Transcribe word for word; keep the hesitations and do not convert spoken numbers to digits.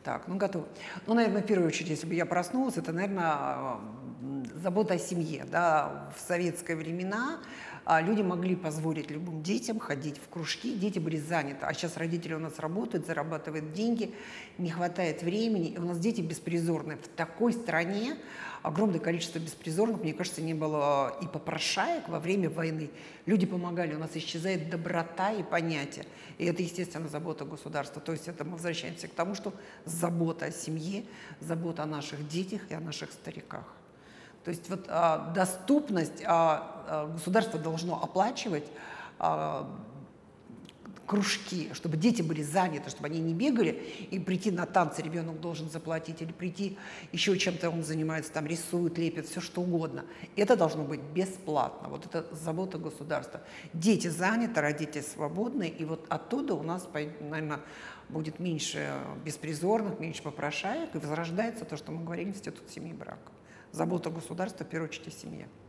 Так, ну готовы. Ну, наверное, в первую очередь, если бы я проснулась, это, наверное, забота о семье. Да? В советские времена а, люди могли позволить любым детям ходить в кружки, дети были заняты. А сейчас родители у нас работают, зарабатывают деньги, не хватает времени, и у нас дети беспризорные. В такой стране огромное количество беспризорных, мне кажется, не было и попрошаек во время войны. Люди помогали, у нас исчезает доброта и понятие. И это, естественно, забота государства. То есть это мы возвращаемся к тому, что забота о семье, забота о наших детях и о наших стариках. То есть вот а, доступность, а, а, государство должно оплачивать а, кружки, чтобы дети были заняты, чтобы они не бегали, и прийти на танцы ребенок должен заплатить, или прийти еще чем-то он занимается, там рисует, лепит, все что угодно. Это должно быть бесплатно. Вот это забота государства. Дети заняты, родители свободны, и вот оттуда у нас, наверное, будет меньше беспризорных, меньше попрошаек, и возрождается то, что мы говорили, институт семьи и брака. Забота государства, в первую очередь, о семье.